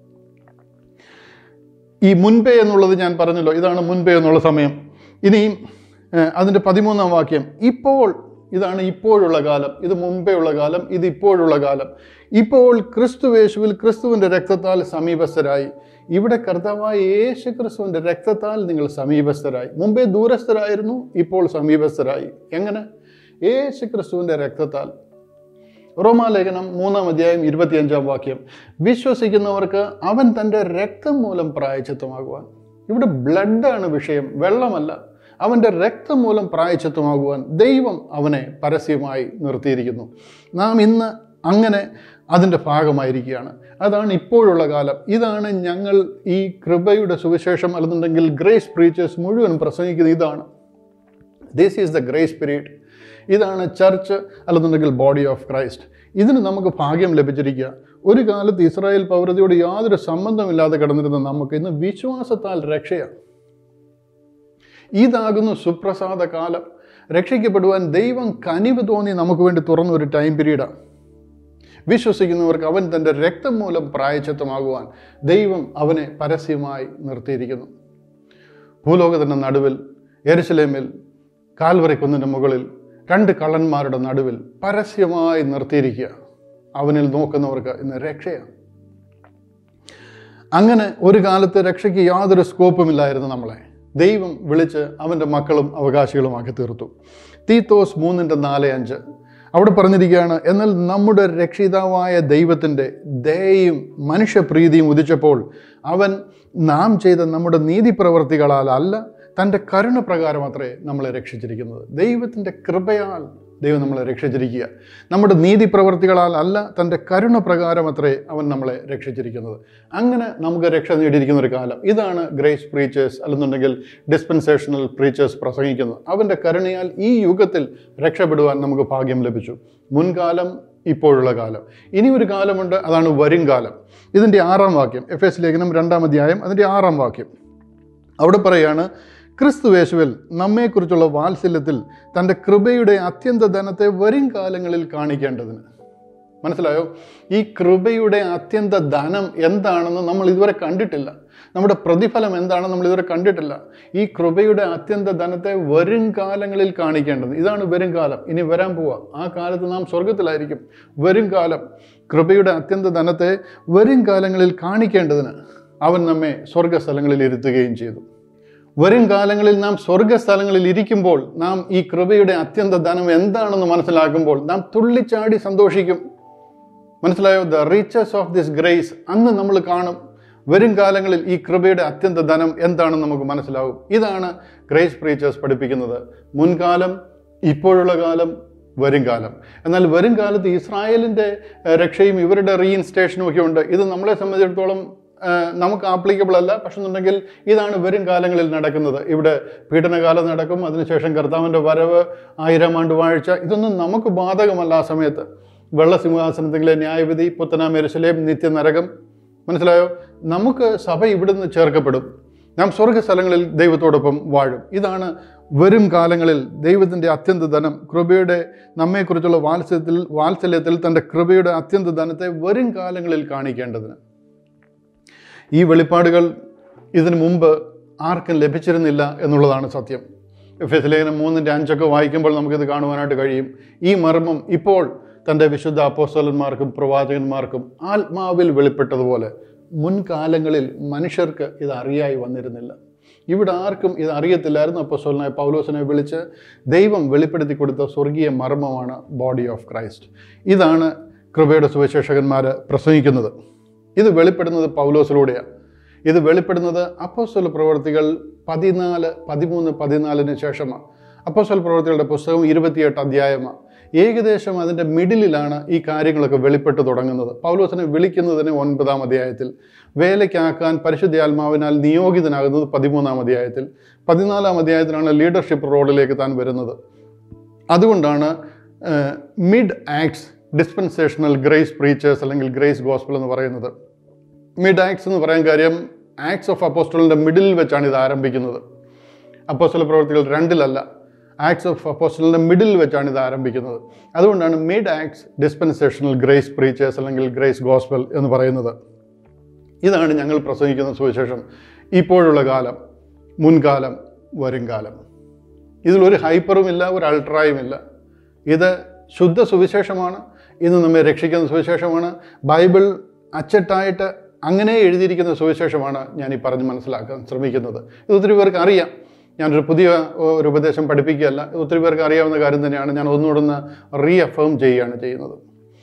ഈ മുൻപേ എന്നുള്ളത് ഞാൻ പറഞ്ഞല്ലോ, ഇതാണ് മുൻപേ എന്നുള്ള സമയം. ഇനിയും അതിൻ്റെ പതിമൂന്നാം വാക്യം, ഇപ്പോൾ, ഇതാണ് ഇപ്പോഴുള്ള കാലം. ഇത് മുൻപേ ഉള്ള കാലം, ഇത് ഇപ്പോഴുള്ള കാലം. ഇപ്പോൾ ക്രിസ്തു യേശുവിൽ ക്രിസ്തുവിൻ്റെ രക്തത്താൽ സമീപസ്ഥരായി. ഇവിടെ കർത്താവായ യേശു ക്രിസ്തുവിൻ്റെ രക്തത്താൽ നിങ്ങൾ സമീപസ്ഥരായി. മുമ്പേ ദൂരസ്ഥരായിരുന്നു, ഇപ്പോൾ സമീപസ്ഥരായി. എങ്ങനെ? യേശു ക്രിസ്തുവിൻ്റെ രക്തത്താൽ. റോമാലേഖനം മൂന്നാം അധ്യായം ഇരുപത്തിയഞ്ചാം വാക്യം, വിശ്വസിക്കുന്നവർക്ക് അവൻ തൻ്റെ രക്തം മൂലം പ്രായശ്ചിത്തമാകുവാൻ. ഇവിടെ ബ്ലഡാണ് വിഷയം, വെള്ളമല്ല. അവൻ്റെ രക്തം മൂലം പ്രായശ്ചിത്തമാകുവാൻ ദൈവം അവനെ പരസ്യമായി നിർത്തിയിരിക്കുന്നു. നാം ഇന്ന് അങ്ങനെ അതിൻ്റെ ഭാഗമായിരിക്കുകയാണ്. അതാണ് ഇപ്പോഴുള്ള കാലം. ഇതാണ് ഞങ്ങൾ ഈ കൃപയുടെ സുവിശേഷം അല്ലെന്നുണ്ടെങ്കിൽ ഗ്രേസ് പ്രീച്ചേഴ്സ് മുഴുവൻ പ്രസംഗിക്കുന്നത്. ഇതാണ് this is the grace period. ഇതാണ് ചർച്ച് അല്ലെന്നുണ്ടെങ്കിൽ ബോഡി ഓഫ് ക്രൈസ്റ്റ്. ഇതിന് നമുക്ക് ഭാഗ്യം ലഭിച്ചിരിക്കുക. ഒരു കാലത്ത് ഇസ്രായേൽ പൗരതയോട് യാതൊരു സംബന്ധമില്ലാതെ കിടന്നിരുന്ന നമുക്ക് ഇന്ന് വിശ്വാസത്താൽ രക്ഷയാണ്. ഇതാകുന്നു സുപ്രസാദ കാലം. രക്ഷിക്കപ്പെടുവാൻ ദൈവം കനിവ് തോന്നി നമുക്ക് വേണ്ടി തുറന്ന ഒരു ടൈം പീരീഡാണ്. വിശ്വസിക്കുന്നവർക്ക് അവൻ തൻ്റെ രക്തം മൂലം പ്രായശ്ചിത്തമാകുവാൻ ദൈവം അവനെ പരസ്യമായി നിർത്തിയിരിക്കുന്നു. ഭൂലോകത്തിൻ്റെ നടുവിൽ യെരുശലേമിൽ കാൽവറി കുന്നിൻ്റെ മുകളിൽ രണ്ട് കള്ളന്മാരുടെ നടുവിൽ പരസ്യമായി നിർത്തിയിരിക്കുക. അവനിൽ നോക്കുന്നവർക്ക് ഇന്ന് രക്ഷയാണ്. അങ്ങനെ ഒരു കാലത്ത് രക്ഷയ്ക്ക് യാതൊരു സ്കോപ്പുമില്ലായിരുന്നു. നമ്മളെ ദൈവം വിളിച്ച് അവൻ്റെ മക്കളും അവകാശികളുമാക്കി തീർത്തു. തീത്തോസ് മൂന്നിൻ്റെ നാല് അഞ്ച് അവിടെ പറഞ്ഞിരിക്കുകയാണ്, എന്നാൽ നമ്മുടെ രക്ഷിതാവായ ദൈവത്തിൻ്റെ ദയയും മനുഷ്യപ്രീതിയും ഉദിച്ചപ്പോൾ അവൻ നാം ചെയ്ത നമ്മുടെ നീതിപ്രവർത്തികളാൽ അല്ല, തൻ്റെ കരുണ പ്രകാരം അത്രേ നമ്മളെ രക്ഷിച്ചിരിക്കുന്നത്. ദൈവത്തിൻ്റെ കൃപയാൽ ദൈവം നമ്മളെ രക്ഷിച്ചിരിക്കുക. നമ്മുടെ നീതി പ്രവർത്തികളാൽ അല്ല, തൻ്റെ കരുണ പ്രകാരം അത്രേ അവൻ നമ്മളെ രക്ഷിച്ചിരിക്കുന്നത്. അങ്ങനെ നമുക്ക് രക്ഷ നേടിയിരിക്കുന്ന ഒരു കാലം. ഇതാണ് ഗ്രേസ് പ്രീച്ചേഴ്സ് അല്ലെന്നുണ്ടെങ്കിൽ ഡിസ്പെൻസേഷണൽ പ്രീച്ചേഴ്സ് പ്രസംഗിക്കുന്നത്. അവൻ്റെ കരുണയാൽ ഈ യുഗത്തിൽ രക്ഷപ്പെടുവാൻ നമുക്ക് ഭാഗ്യം ലഭിച്ചു. മുൻകാലം, ഇപ്പോഴുള്ള കാലം, ഇനി ഒരു കാലമുണ്ട്, അതാണ് വരും കാലം. ഇതിൻ്റെ ആറാം വാക്യം, എഫ് എസ് ലേഖനം രണ്ടാം അധ്യായം അതിൻ്റെ ആറാം വാക്യം അവിടെ പറയാണ്, ക്രിസ്തുവേശുവിൽ നമ്മെക്കുറിച്ചുള്ള വാത്സല്യത്തിൽ തൻ്റെ കൃപയുടെ അത്യന്ത ധനത്തെ വരും കാലങ്ങളിൽ കാണിക്കേണ്ടതിന്. മനസ്സിലായോ? ഈ കൃപയുടെ അത്യന്ത ധനം എന്താണെന്ന് നമ്മൾ ഇതുവരെ കണ്ടിട്ടില്ല. നമ്മുടെ പ്രതിഫലം എന്താണെന്ന് നമ്മൾ ഇതുവരെ കണ്ടിട്ടില്ല. ഈ കൃപയുടെ അത്യന്ത ധനത്തെ വരും കാലങ്ങളിൽ കാണിക്കേണ്ടത്. ഇതാണ് വരും കാലം. ഇനി വരാൻ പോവുക. ആ കാലത്ത് നാം സ്വർഗത്തിലായിരിക്കും. വരും കാലം കൃപയുടെ അത്യന്ത ധനത്തെ വരും കാലങ്ങളിൽ കാണിക്കേണ്ടതിന് അവൻ നമ്മെ സ്വർഗസ്ഥലങ്ങളിൽ ഇരുത്തുകയും ചെയ്തു. വരും കാലങ്ങളിൽ നാം സ്വർഗസ്ഥലങ്ങളിൽ ഇരിക്കുമ്പോൾ നാം ഈ കൃപയുടെ അത്യന്ത ധനം എന്താണെന്ന് മനസ്സിലാക്കുമ്പോൾ നാം തുള്ളിച്ചാടി സന്തോഷിക്കും. മനസ്സിലായോ? The riches of this grace അന്ന് നമ്മൾ കാണും. വരും കാലങ്ങളിൽ ഈ കൃപയുടെ അത്യന്ത ധനം എന്താണെന്ന് നമുക്ക് മനസ്സിലാവും. ഇതാണ് ഗ്രേസ് പ്രീച്ചേഴ്സ് പഠിപ്പിക്കുന്നത്. മുൻകാലം, ഇപ്പോഴുള്ള കാലം, വരും കാലം. എന്നാൽ വരും കാലത്ത് ഇസ്രായേലിൻ്റെ രക്ഷയും ഇവരുടെ റീഇൻസ്റ്റേഷനും ഒക്കെ ഉണ്ട്. ഇത് നമ്മളെ സംബന്ധിച്ചിടത്തോളം നമുക്ക് ആപ്ലിക്കബിൾ അല്ല. പക്ഷെ എന്നുണ്ടെങ്കിൽ ഇതാണ് വരും കാലങ്ങളിൽ നടക്കുന്നത്. ഇവിടെ പീഡനകാലം നടക്കും, അതിനുശേഷം കർത്താവിൻ്റെ വരവ്, ആയിരം ആണ്ട് വാഴ്ച, ഇതൊന്നും നമുക്ക് ബാധകമല്ല. ആ സമയത്ത് വെള്ളസിംഹാസനത്തിലെ ന്യായവിധി, പുത്തനാം യെരൂശലേം, നിത്യനരകം. മനസ്സിലായോ? നമുക്ക് സഭ ഇവിടുന്ന് ചേർക്കപ്പെടും. നാം സ്വർഗസ്ഥലങ്ങളിൽ ദൈവത്തോടൊപ്പം വാഴും. ഇതാണ് വരും കാലങ്ങളിൽ ദൈവത്തിൻ്റെ അത്യന്ത ധനം, കൃപയുടെ നമ്മെക്കുറിച്ചുള്ള വാത്സല്യത്തിൽ വാത്സല്യത്തിൽ തൻ്റെ കൃപയുടെ അത്യന്ത ധനത്തെ വരും കാലങ്ങളിൽ കാണിക്കേണ്ടതിന്. ഈ വെളിപ്പാടുകൾ ഇതിനു മുമ്പ് ആർക്കും ലഭിച്ചിരുന്നില്ല എന്നുള്ളതാണ് സത്യം. എഫ് എസ് ലേഖനം മൂന്നിൻ്റെ അഞ്ചൊക്കെ വായിക്കുമ്പോൾ നമുക്കിത് കാണുവാനായിട്ട് കഴിയും. ഈ മർമ്മം ഇപ്പോൾ തൻ്റെ വിശുദ്ധ അപ്പോസ്തലന്മാർക്കും പ്രവാചകന്മാർക്കും ആത്മാവിൽ വെളിപ്പെട്ടതുപോലെ മുൻകാലങ്ങളിൽ മനുഷ്യർക്ക് ഇത് അറിയായി വന്നിരുന്നില്ല. ഇവിടെ ആർക്കും ഇത് അറിയത്തില്ലായിരുന്നു. അപ്പോസ്തലനായ പൗലോസിനെ വിളിച്ച് ദൈവം വെളിപ്പെടുത്തി കൊടുത്ത സ്വർഗീയ മർമ്മമാണ് ബോഡി ഓഫ് ക്രൈസ്റ്റ്. ഇതാണ് കൃപയുടെ സുവിശേഷകന്മാർ പ്രസംഗിക്കുന്നത്. ഇത് വെളിപ്പെടുന്നത് പൗലോസിലൂടെയാണ്. ഇത് വെളിപ്പെടുന്നത് അപ്പോസ്തല പ്രവർത്തികൾ പതിനാല് പതിമൂന്ന് പതിനാലിന് ശേഷമാണ്. അപ്പോസ്തല പ്രവർത്തികളുടെ പുസ്തകം ഇരുപത്തിയെട്ട് അധ്യായമാണ്. ഏകദേശം അതിൻ്റെ മിഡിലിലാണ് ഈ കാര്യങ്ങളൊക്കെ വെളിപ്പെട്ട് തുടങ്ങുന്നത്. പൗലോസിനെ വിളിക്കുന്നതിന് ഒൻപതാം അധ്യായത്തിൽ, വേലയ്ക്കാക്കാൻ പരിശുദ്ധാത്മാവിനാൽ നിയോഗിതനാകുന്നത് പതിമൂന്നാം അധ്യായത്തിൽ, പതിനാലാം അധ്യായത്തിലാണ് ലീഡർഷിപ്പ് റോളിലേക്ക് താൻ വരുന്നത്. അതുകൊണ്ടാണ് mid acts dispensational grace preachers അല്ലെങ്കിൽ ഗ്രേസ് ഗോസ്പൽ എന്ന് പറയുന്നത്. മിഡ് ആക്ട്സ് എന്ന് പറയാൻ കാര്യം ആക്ട്സ് ഓഫ് അപ്പോസ്റ്റലിൻ്റെ മിഡിൽ വെച്ചാണ് ഇത് ആരംഭിക്കുന്നത്. അപ്പോസ്റ്റല പ്രവർത്തികൾ രണ്ടിലല്ല, ആക്ട്സ് ഓഫ് അപ്പോസ്റ്റലിൻ്റെ മിഡിൽ വെച്ചാണ് ഇത് ആരംഭിക്കുന്നത്. അതുകൊണ്ടാണ് mid acts dispensational grace preachers അല്ലെങ്കിൽ ഗ്രേസ് ഗോസ്പൽ എന്ന് പറയുന്നത്. ഇതാണ് ഞങ്ങൾ പ്രസംഗിക്കുന്ന സുവിശേഷം. ഇപ്പോഴുള്ള കാലം, മുൻകാലം, വരും കാലം. ഇതിലൊരു ഹൈപ്പറുമില്ല, ഒരു അൾട്രായുമില്ല. ഇത് ശുദ്ധ സുവിശേഷമാണ്. ഇന്ന് നമ്മെ രക്ഷിക്കുന്ന സുവിശേഷമാണ്. ബൈബിൾ അച്ചട്ടായിട്ട് അങ്ങനെ എഴുതിയിരിക്കുന്ന സുവിശേഷമാണ് ഞാൻ ഈ പറഞ്ഞ് മനസ്സിലാക്കാൻ ശ്രമിക്കുന്നത്. ഇത് ഒത്തിരി പേർക്ക് അറിയാം. ഞാനൊരു പുതിയ ഒരു ഉപദേശം പഠിപ്പിക്കുകയല്ല. ഇത് ഒത്തിരി പേർക്ക് അറിയാവുന്ന കാര്യം തന്നെയാണ്. ഞാൻ ഒന്നുകൂടെ റീഅഫേം ചെയ്യുകയാണ് ചെയ്യുന്നത്.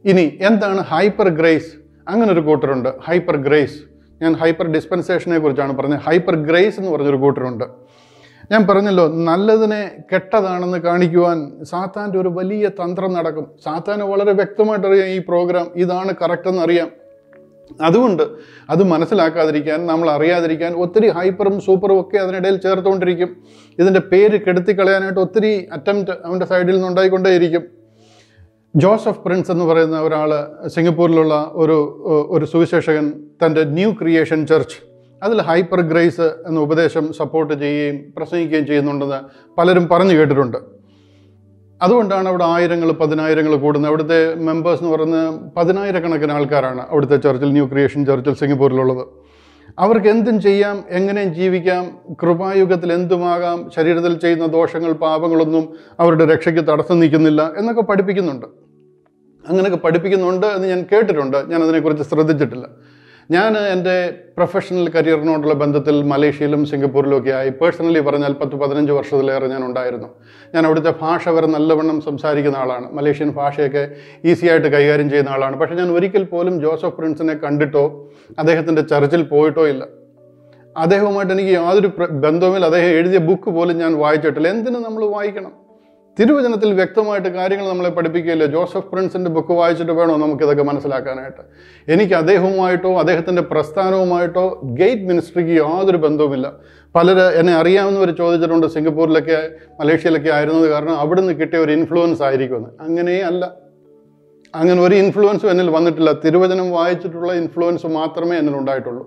ഇനി എന്താണ് ഹൈപ്പർ ഗ്രേസ്? അങ്ങനെ ഒരു കൂട്ടരുണ്ട്, ഹൈപ്പർ ഗ്രേസ്. ഞാൻ ഹൈപ്പർ ഡിസ്പെൻസേഷനെ കുറിച്ചാണ് പറഞ്ഞത്. ഹൈപ്പർ ഗ്രേസ് എന്ന് പറഞ്ഞൊരു കൂട്ടരുണ്ട്. ഞാൻ പറഞ്ഞല്ലോ, നല്ലതിനെ കെട്ടതാണെന്ന് കാണിക്കുവാൻ സാത്താൻ്റെ ഒരു വലിയ തന്ത്രം നടക്കും. സാത്താന് വളരെ വ്യക്തമായിട്ടറിയാം ഈ പ്രോഗ്രാം ഇതാണ് കറക്റ്റെന്ന് അറിയാം. അതുകൊണ്ട് അത് മനസ്സിലാക്കാതിരിക്കാൻ, നമ്മൾ അറിയാതിരിക്കാൻ ഒത്തിരി ഹൈപ്പറും സൂപ്പറും ഒക്കെ അതിനിടയിൽ ചേർത്തുകൊണ്ടിരിക്കും. ഇതിൻ്റെ പേര് കെടുത്തിക്കളയാനായിട്ട് ഒത്തിരി അറ്റംപ്റ്റ് അവൻ്റെ സൈഡിൽ നിന്ന് ഉണ്ടായിക്കൊണ്ടേയിരിക്കും. ജോസഫ് പ്രിൻസ് എന്ന് പറയുന്ന ഒരാൾ, സിംഗപ്പൂരിലുള്ള ഒരു ഒരു സുവിശേഷകൻ, തൻ്റെ ന്യൂ ക്രിയേഷൻ ചർച്ച് അതിൽ ഹൈപ്പർ ഗ്രേസ് എന്ന ഉപദേശം സപ്പോർട്ട് ചെയ്യുകയും പ്രസംഗിക്കുകയും ചെയ്യുന്നുണ്ടെന്ന് പലരും പറഞ്ഞു കേട്ടിട്ടുണ്ട്. അതുകൊണ്ടാണ് അവിടെ ആയിരങ്ങൾ പതിനായിരങ്ങൾ കൂടുന്നത്. അവിടുത്തെ മെമ്പേഴ്സ് എന്ന് പറയുന്നത് പതിനായിരക്കണക്കിന് ആൾക്കാരാണ് അവിടുത്തെ ചർച്ചിൽ, ന്യൂ ക്രിയേഷൻ ചർച്ചിൽ സിംഗപ്പൂരിലുള്ളത്. അവർക്ക് എന്തും ചെയ്യാം, എങ്ങനെയും ജീവിക്കാം, കൃപായുഗത്തിൽ എന്തുമാകാം, ശരീരത്തിൽ ചെയ്യുന്ന ദോഷങ്ങൾ പാപങ്ങളൊന്നും അവരുടെ രക്ഷയ്ക്ക് തടസ്സം നിൽക്കുന്നില്ല എന്നൊക്കെ പഠിപ്പിക്കുന്നുണ്ട്. അങ്ങനെയൊക്കെ പഠിപ്പിക്കുന്നുണ്ട് എന്ന് ഞാൻ കേട്ടിട്ടുണ്ട്. ഞാൻ അതിനെക്കുറിച്ച് ശ്രദ്ധിച്ചിട്ടില്ല. ഞാൻ എൻ്റെ പ്രൊഫഷണൽ കരിയറിനോടുള്ള ബന്ധത്തിൽ മലേഷ്യയിലും സിംഗപ്പൂരിലും ഒക്കെ ആയി പേഴ്സണലി പറഞ്ഞാൽ പത്ത് പതിനഞ്ച് വർഷത്തിലേറെ ഞാൻ ഉണ്ടായിരുന്നു. ഞാൻ അവിടുത്തെ ഭാഷ വരെ നല്ലവണ്ണം സംസാരിക്കുന്ന ആളാണ്. മലേഷ്യൻ ഭാഷയൊക്കെ ഈസി ആയിട്ട് കൈകാര്യം ചെയ്യുന്ന ആളാണ്. പക്ഷേ ഞാൻ ഒരിക്കൽ പോലും ജോസഫ് പ്രിൻസിനെ കണ്ടിട്ടോ അദ്ദേഹത്തിൻ്റെ ചർച്ചിൽ പോയിട്ടോ ഇല്ല. അദ്ദേഹവുമായിട്ട് എനിക്ക് യാതൊരു ബന്ധവുമില്ല. അദ്ദേഹം എഴുതിയ ബുക്ക് പോലും ഞാൻ വായിച്ചിട്ടില്ല. എന്തിനു നമ്മൾ വായിക്കണം? തിരുവചനത്തിൽ വ്യക്തമായിട്ട് കാര്യങ്ങൾ നമ്മളെ പഠിപ്പിക്കുകയില്ല. ജോസഫ് പ്രിൻസിൻ്റെ ബുക്ക് വായിച്ചിട്ട് വേണോ നമുക്കിതൊക്കെ മനസ്സിലാക്കാനായിട്ട്? എനിക്ക് അദ്ദേഹവുമായിട്ടോ അദ്ദേഹത്തിൻ്റെ പ്രസ്ഥാനവുമായിട്ടോ ഗേറ്റ് മിനിസ്ട്രിക്ക് യാതൊരു ബന്ധവുമില്ല. പലർ എന്നെ അറിയാവുന്നവർ ചോദിച്ചിട്ടുണ്ട്, സിംഗപ്പൂരിലൊക്കെ മലേഷ്യയിലൊക്കെ ആയിരുന്നത് കാരണം അവിടെ നിന്ന് കിട്ടിയ ഒരു ഇൻഫ്ലുവൻസ് ആയിരിക്കുമെന്ന്. അങ്ങനെയേ അല്ല. അങ്ങനെ ഒരു ഇൻഫ്ലുവൻസും എന്നിൽ വന്നിട്ടില്ല. തിരുവചനം വായിച്ചിട്ടുള്ള ഇൻഫ്ലുവൻസ് മാത്രമേ എന്നിൽ ഉണ്ടായിട്ടുള്ളൂ.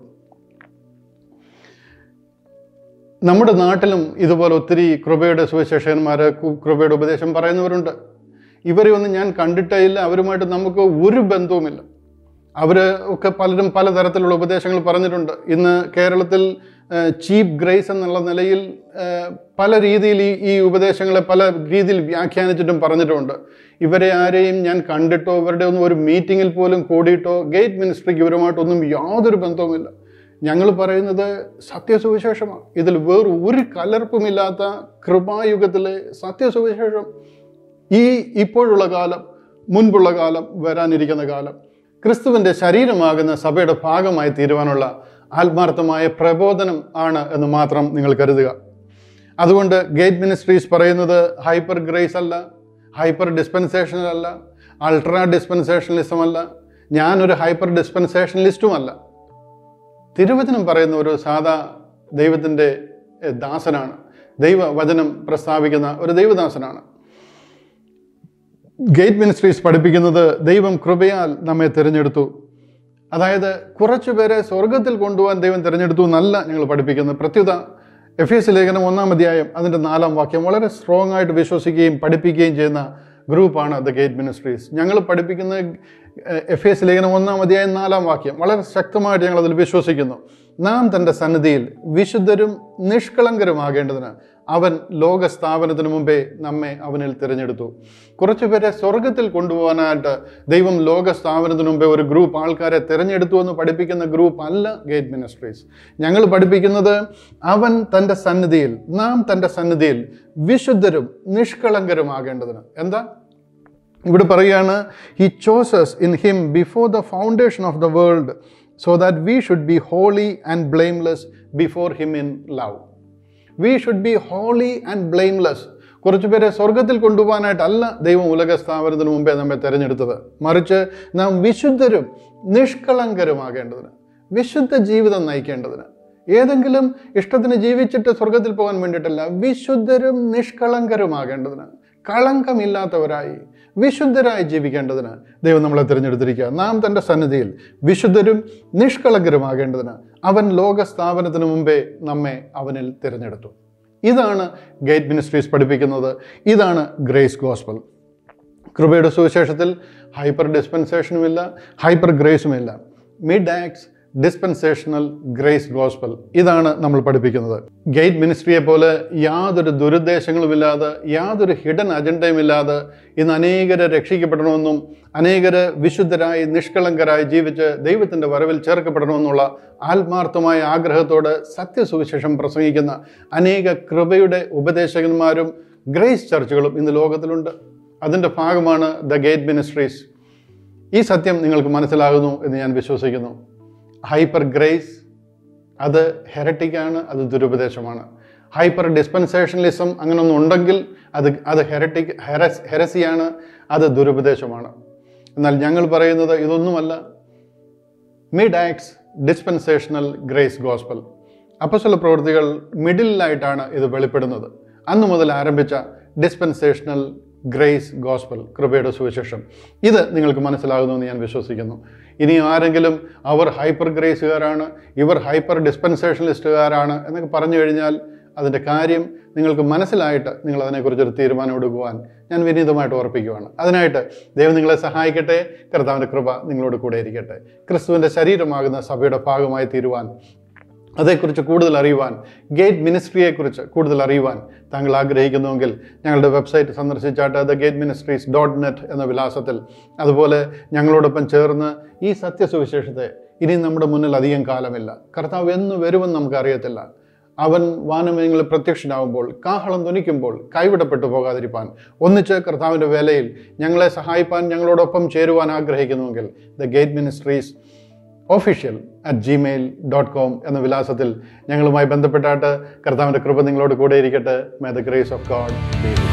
നമ്മുടെ നാട്ടിലും ഇതുപോലെ ഒത്തിരി കൃപയുടെ സുവിശേഷകന്മാർ, കൃപയുടെ ഉപദേശം പറയുന്നവരുണ്ട്. ഇവരെ ഒന്നും ഞാൻ കണ്ടിട്ടേ ഇല്ല. അവരുമായിട്ട് നമുക്ക് ഒരു ബന്ധവുമില്ല. അവർ ഒക്കെ പലരും പലതരത്തിലുള്ള ഉപദേശങ്ങൾ പറഞ്ഞിട്ടുണ്ട്. ഇന്ന് കേരളത്തിൽ ചീപ്പ് ഗ്രേസ് എന്നുള്ള നിലയിൽ പല രീതിയിൽ ഈ ഈ ഉപദേശങ്ങളെ പല രീതിയിൽ വ്യാഖ്യാനിച്ചിട്ടും പറഞ്ഞിട്ടുമുണ്ട്. ഇവരെ ആരെയും ഞാൻ കണ്ടിട്ടോ ഇവരുടെ ഒന്നും ഒരു മീറ്റിങ്ങിൽ പോലും കൂടിയിട്ടോ ഗേറ്റ് മിനിസ്ട്രിക്ക് ഇവരുമായിട്ടൊന്നും യാതൊരു ബന്ധവുമില്ല. ഞങ്ങൾ പറയുന്നത് സത്യസുവിശേഷമാണ്. ഇതിൽ വേറെ ഒരു കലർപ്പുമില്ലാത്ത കൃപായുഗത്തിലെ സത്യസുവിശേഷം. ഈ ഇപ്പോഴുള്ള കാലം, മുൻപുള്ള കാലം, വരാനിരിക്കുന്ന കാലം ക്രിസ്തുവിൻ്റെ ശരീരമാകുന്ന സഭയുടെ ഭാഗമായി തീരുവാനുള്ള ആത്മാർത്ഥമായ പ്രബോധനം ആണ് എന്ന് മാത്രം നിങ്ങൾ കരുതുക. അതുകൊണ്ട് ഗേറ്റ് മിനിസ്ട്രീസ് പറയുന്നത് ഹൈപ്പർ ഗ്രേസ് അല്ല, ഹൈപ്പർ ഡിസ്പെൻസേഷനൽ അല്ല, അൾട്രാ ഡിസ്പെൻസേഷനലിസം അല്ല, ഞാനൊരു ഹൈപ്പർ ഡിസ്പെൻസേഷനലിസ്റ്റുമല്ല. തിരുവചനം പറയുന്ന ഒരു സാധാ ദൈവത്തിൻ്റെ ദാസനാണ്. ദൈവവചനം പ്രസ്താവിക്കുന്ന ഒരു ദൈവദാസനാണ്. ഗേറ്റ് മിനിസ്ട്രീസ് പഠിപ്പിക്കുന്നത് ദൈവം കൃപയാൽ നമ്മെ തിരഞ്ഞെടുത്തു. അതായത് കുറച്ചു പേരെ സ്വർഗത്തിൽ കൊണ്ടുപോകാൻ ദൈവം തിരഞ്ഞെടുത്തു എന്നല്ല ഞങ്ങൾ പഠിപ്പിക്കുന്നത്. പ്രത്യുത എഫ് എസ് ലേഖനം ഒന്നാം അധ്യായം അതിൻ്റെ നാലാം വാക്യം വളരെ സ്ട്രോങ് ആയിട്ട് വിശ്വസിക്കുകയും പഠിപ്പിക്കുകയും ചെയ്യുന്ന ഗ്രൂപ്പാണ് ദ ഗേറ്റ് മിനിസ്ട്രീസ്. ഞങ്ങൾ പഠിപ്പിക്കുന്ന എഫ് എസ് ലേഖനം ഒന്നാം അധ്യായം നാലാം വാക്യം വളരെ ശക്തമായിട്ട് ഞങ്ങൾ അതിൽ വിശ്വസിക്കുന്നു. നാം തൻ്റെ സന്നിധിയിൽ വിശുദ്ധരും നിഷ്കളങ്കരുമാകേണ്ടതിന് അവൻ ലോകസ്ഥാപനത്തിന് മുമ്പേ നമ്മെ അവനിൽ തിരഞ്ഞെടുത്തു. കുറച്ചു പേരെ സ്വർഗത്തിൽ കൊണ്ടുപോകാനായിട്ട് ദൈവം ലോകസ്ഥാപനത്തിന് മുമ്പേ ഒരു ഗ്രൂപ്പ് ആൾക്കാരെ തിരഞ്ഞെടുത്തു എന്ന് പഠിപ്പിക്കുന്ന ഗ്രൂപ്പ് അല്ല ഗേറ്റ് മിനിസ്ട്രീസ്. ഞങ്ങൾ പഠിപ്പിക്കുന്നത് അവൻ തൻ്റെ സന്നിധിയിൽ, നാം തൻ്റെ സന്നിധിയിൽ വിശുദ്ധരും നിഷ്കളങ്കരുമാകേണ്ടതിന്. എന്താ ഇവിടെ പറയുകയാണ്? He chose us in him before the foundation of the world so that we should be holy and blameless before him in love. We should be holy and blameless. കുറച്ചു പേരെ സ്വർഗത്തിൽ കൊണ്ടുപോകാനായിട്ടല്ല ദൈവം ഉലക സ്ഥാപനത്തിന് മുമ്പേ നമ്മെ തിരഞ്ഞെടുത്തത്. മറിച്ച് നാം വിശുദ്ധരും നിഷ്കളങ്കരുമാകേണ്ടതിന്, വിശുദ്ധ ജീവിതം നയിക്കേണ്ടതിന്. ഏതെങ്കിലും ഇഷ്ടത്തിന് ജീവിച്ചിട്ട് സ്വർഗത്തിൽ പോകാൻ വേണ്ടിയിട്ടല്ല, വിശുദ്ധരും നിഷ്കളങ്കരുമാകേണ്ടതിന്, കളങ്കമില്ലാത്തവരായി വിശുദ്ധരായി ജീവിക്കേണ്ടതിന് ദൈവം നമ്മളെ തിരഞ്ഞെടുത്തിരിക്കുക. നാം തൻ്റെ സന്നിധിയിൽ വിശുദ്ധരും നിഷ്കളങ്കരുമാകേണ്ടതിന് അവൻ ലോകസ്ഥാപനത്തിന് മുമ്പേ നമ്മെ അവനിൽ തിരഞ്ഞെടുത്തു. ഇതാണ് ഗേറ്റ് മിനിസ്ട്രീസ് പഠിപ്പിക്കുന്നത്. ഇതാണ് ഗ്രേസ് ഗോസ്പൽ. കൃപയുടെ സുവിശേഷത്തിൽ ഹൈപ്പർ ഡിസ്പെൻസേഷനുമില്ല, ഹൈപ്പർ ഗ്രേസുമില്ല. Mid acts dispensational grace gospel, ഇതാണ് നമ്മൾ പഠിപ്പിക്കുന്നത്. ഗേറ്റ് മിനിസ്ട്രിയെ പോലെ യാതൊരു ദുരുദ്ദേശങ്ങളുമില്ലാതെ, യാതൊരു ഹിഡൻ അജണ്ടയുമില്ലാതെ ഇന്ന് അനേകരെ രക്ഷിക്കപ്പെടണമെന്നും അനേകര് വിശുദ്ധരായി നിഷ്കളങ്കരായി ജീവിച്ച് ദൈവത്തിൻ്റെ വരവിൽ ചേർക്കപ്പെടണമെന്നുള്ള ആത്മാർത്ഥമായ ആഗ്രഹത്തോടെ സത്യസുവിശേഷം പ്രസംഗിക്കുന്ന അനേക കൃപയുടെ ഉപദേശകന്മാരും ഗ്രേസ് ചർച്ചുകളും ഇന്ന് ലോകത്തിലുണ്ട്. അതിൻ്റെ ഭാഗമാണ് ദ ഗേറ്റ് മിനിസ്ട്രീസ്. ഈ സത്യം നിങ്ങൾക്ക് മനസ്സിലാകുന്നു എന്ന് ഞാൻ വിശ്വസിക്കുന്നു. ഹൈപ്പർ ഗ്രേസ് അത് ഹെററ്റിക്കാണ്, അത് ദുരുപദേശമാണ്. ഹൈപ്പർ ഡിസ്പെൻസേഷണലിസം അങ്ങനെയൊന്നും ഉണ്ടെങ്കിൽ അത് അത് ഹെററ്റിക് ഹെറസ് ഹെരസിയാണ്, അത് ദുരുപദേശമാണ്. എന്നാൽ ഞങ്ങൾ പറയുന്നത് ഇതൊന്നുമല്ല. Mid acts dispensational grace gospel. അപ്പോസ്തല പ്രവൃത്തികൾ മിഡിലായിട്ടാണ് ഇത് വെളിപ്പെടുന്നത്. അന്നു മുതൽ ആരംഭിച്ച ഡിസ്പെൻസേഷണൽ ഗ്രേസ് ഗോസ്പൽ, കൃപയുടെ സുവിശേഷം, ഇത് നിങ്ങൾക്ക് മനസ്സിലാകുന്നുവെന്ന് ഞാൻ വിശ്വസിക്കുന്നു. ഇനി ആരെങ്കിലും അവർ ഹൈപ്പർ ഗ്രേസുകാരാണ്, ഇവർ ഹൈപ്പർ ഡിസ്പെൻസേഷണലിസ്റ്റുകാരാണ് എന്നൊക്കെ പറഞ്ഞു കഴിഞ്ഞാൽ അതിൻ്റെ കാര്യം നിങ്ങൾക്ക് മനസ്സിലായിട്ട് നിങ്ങൾ അതിനെക്കുറിച്ചൊരു തീരുമാനം എടുക്കുവാൻ ഞാൻ വിനീതമായിട്ട് ഓർപ്പിക്കുകയാണ്. അതിനായിട്ട് ദൈവം നിങ്ങളെ സഹായിക്കട്ടെ. കർത്താവിൻ്റെ കൃപ നിങ്ങളോട് കൂടെ ഇരിക്കട്ടെ. ക്രിസ്തുവിൻ്റെ ശരീരമാകുന്ന സഭയുടെ ഭാഗമായി തീരുവാൻ, അതേക്കുറിച്ച് കൂടുതൽ അറിയുവാൻ, ഗേറ്റ് മിനിസ്ട്രിയെക്കുറിച്ച് കൂടുതൽ അറിയുവാൻ താങ്കൾ ആഗ്രഹിക്കുന്നുവെങ്കിൽ ഞങ്ങളുടെ വെബ്സൈറ്റ് സന്ദർശിച്ചാട്ട് the Gate Ministries dot net എന്ന വിലാസത്തിൽ, അതുപോലെ ഞങ്ങളോടൊപ്പം ചേർന്ന് ഈ സത്യസുവിശേഷത്തെ, ഇനി നമ്മുടെ മുന്നിൽ അധികം കാലമില്ല, കർത്താവ് എന്ന് വരുമെന്ന് നമുക്കറിയത്തില്ല, അവൻ വാനമേഘങ്ങളിൽ പ്രത്യക്ഷനാവുമ്പോൾ, കാഹളം ധ്വനിക്കുമ്പോൾ കൈവിടപ്പെട്ടു പോകാതിരിപ്പാൻ, ഒന്നിച്ച് കർത്താവിൻ്റെ വേലയിൽ ഞങ്ങളെ സഹായിപ്പാൻ ഞങ്ങളോടൊപ്പം ചേരുവാൻ ആഗ്രഹിക്കുന്നുവെങ്കിൽ the Gate Ministries official at Gmail dot com എന്ന വിലാസത്തിൽ ഞങ്ങളുമായി ബന്ധപ്പെട്ടാട്ട് കർത്താവിൻ്റെ കൃപ നിങ്ങളോട് കൂടെ ഇരിക്കട്ടെ. May the grace of God be with U.